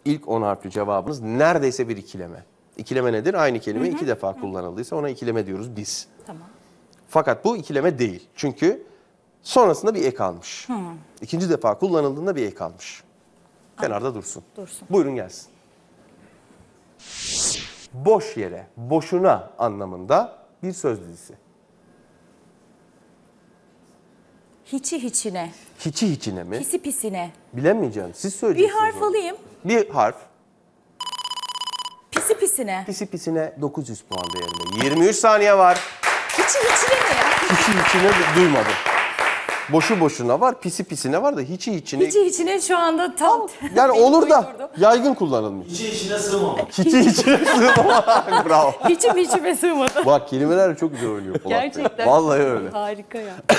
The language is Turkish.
İlk 10 harfli cevabınız neredeyse bir ikileme. İkileme nedir? Aynı kelime iki defa kullanıldıysa ona ikileme diyoruz biz. Tamam. Fakat bu ikileme değil. Çünkü sonrasında bir ek almış. İkinci defa kullanıldığında bir ek almış. Kenarda dursun. Dursun. Buyurun gelsin. Boş yere, boşuna anlamında bir söz dizisi. Hiçi hiçine, Hiçi hiçine mi? pisi pisine. Bilemeyeceğim. Siz Bir söyleyeceksiniz. harf onu. alayım. Bir harf. Pisi pisine. Pisi pisine 900 puan değerinde. 23 saniye var. Hiçi hiçine mi ya? Hiçi içine duymadım. Boşu boşuna var, pisi pisine var da hiçi içine. Hiçi hiçine şu anda tam... Yani Benim olur da uydurdum. yaygın kullanılmış. İçi içine sığmamak. Hiçi içine sığmamak. Bravo. Hiçim hiçime sığmadı. Bak kelimeler çok güzel oynuyor Polat Bey. Gerçekten. Vallahi öyle. Harika ya.